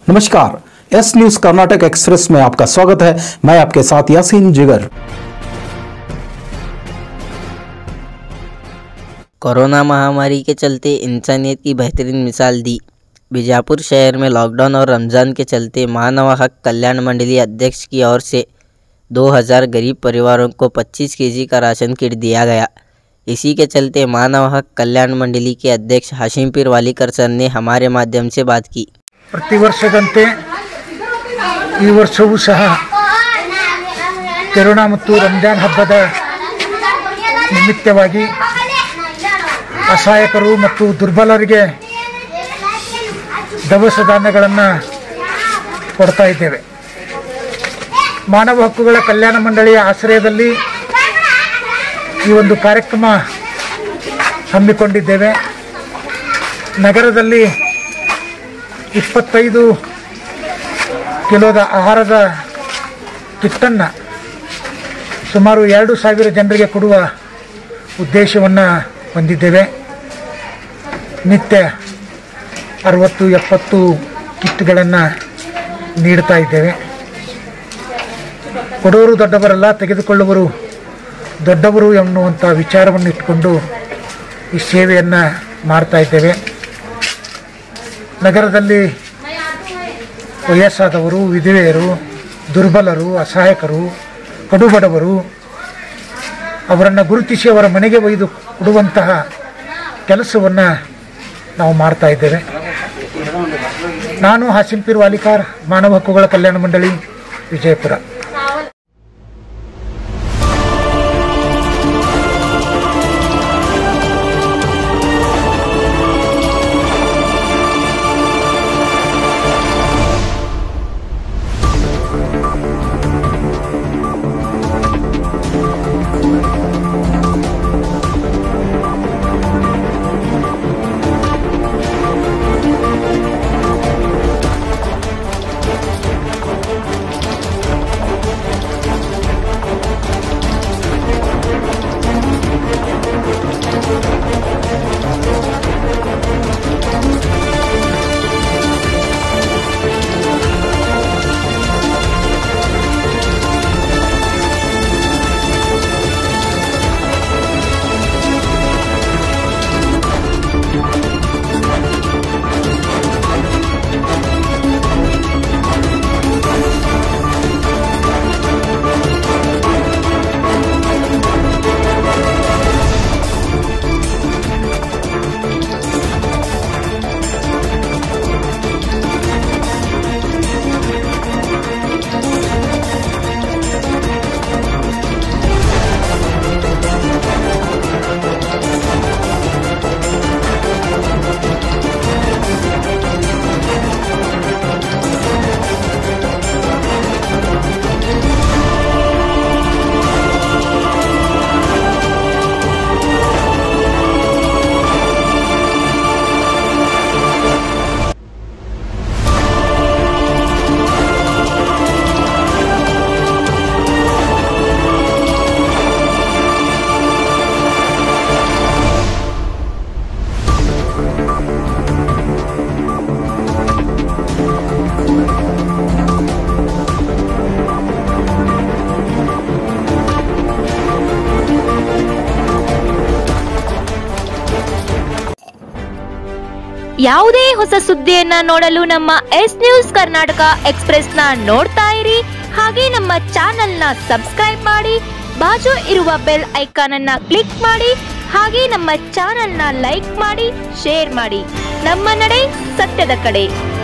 नमस्कार, S news Karnataka express में आपका स्वागत है। मैं आपके साथ यासीन जिगर। कोरोना महामारी के चलते इंसानियत की बेहतरीन मिसाल दी। बीजापुर शहर में लॉकडाउन और रमज़ान के चलते मानव हक कल्याण मंडली अध्यक्ष की ओर से 2000 गरीब परिवारों को 25 केजी का राशन किट दिया गया। इसी के चलते मानव हक कल्याण मंडली के अध्यक्ष हाशिमपीर वालीकर सर ने हमारे माध्यम से बात की। ಪ್ರತಿ ವರ್ಷದಂತೆ ಈ ವರ್ಷವೂ ಸಹ ಕರೋನಾ ಮತ್ತು ರಂಜಾನ್ ಹಬ್ಬದ ನಿಮಿತ್ತವಾಗಿ ಅಸಹಾಯಕರು ಮತ್ತು ದುರ್ಬಲರಿಗೆ ದವಸ ಧಾನ್ಯಗಳನ್ನು ಕೊಡ್ತಾ ಇದ್ದೇವೆ। ಮಾನವ ಹಕ್ಕುಗಳ ಕಲ್ಯಾಣ ಮಂಡಳಿಯ ಆಶ್ರಯದಲ್ಲಿ ಈ ಒಂದು ಕಾರ್ಯಕ್ರಮ ಹಮ್ಮಿಕೊಂಡಿದ್ದೇವೆ। ನಗರದಲ್ಲಿ 25 ಕಿಲೋದ ಆಹಾರದ ಕಿಟ್ಟನ್ನು ಸುಮಾರು 2000 ಜನರಿಗೆ ಕೊಡುವ ಉದ್ದೇಶವನ್ನು ಹೊಂದಿದ್ದೇವೆ। ನಿತ್ಯ 60-70 ಕಿಟ್ಗಳನ್ನು ನೀಡ್ತಾ ಇದ್ದೇವೆ। ಕೊಡೋರು ದೊಡ್ಡವರಲ್ಲ, ತೆಗೆದುಕೊಳ್ಳುವರು ದೊಡ್ಡವರು ಎನ್ನುವಂಥ ವಿಚಾರವನ್ನು ಇಟ್ಟುಕೊಂಡು ಈ ಸೇವೆಯನ್ನು ಮಾಡ್ತಾ ಇದ್ದೇವೆ। ನಗರದಲ್ಲಿ ವಯಸ್ಸಾದವರು, ವಿಧವೆಯರು, ದುರ್ಬಲರು, ಅಸಹಾಯಕರು, ಕಡುಬಡವರು ಅವರನ್ನು ಗುರುತಿಸಿ ಅವರ ಮನೆಗೆ ಒಯ್ದು ಕೊಡುವಂತಹ ಕೆಲಸವನ್ನು ನಾವು ಮಾಡ್ತಾ ಇದ್ದೇವೆ। ನಾನು ಹಾಶಿಂಪೀರ್ ವಾಲಿಕಾರ್, ಮಾನವ ಹಕ್ಕುಗಳ ಕಲ್ಯಾಣ ಮಂಡಳಿ, ವಿಜಯಪುರ। ಯಾವುದೇ ಹೊಸ ಸುದ್ದಿಯನ್ನ ನೋಡಲು ನಮ್ಮ ಎಸ್ ನ್ಯೂಸ್ ಕರ್ನಾಟಕ ಎಕ್ಸ್ಪ್ರೆಸ್ ನ ನೋಡ್ತಾ ಇರಿ। ಹಾಗೆ ನಮ್ಮ ಚಾನೆಲ್ ನ ಸಬ್ಸ್ಕ್ರೈಬ್ ಮಾಡಿ, ಬಾಜು ಇರುವ ಬೆಲ್ ಐಕಾನ್ ಅನ್ನ ಕ್ಲಿಕ್ ಮಾಡಿ, ಹಾಗೆ ನಮ್ಮ ಚಾನೆಲ್ ನ ಲೈಕ್ ಮಾಡಿ, ಶೇರ್ ಮಾಡಿ। ನಮ್ಮ ನಡೆ ಸತ್ಯದ ಕಡೆ।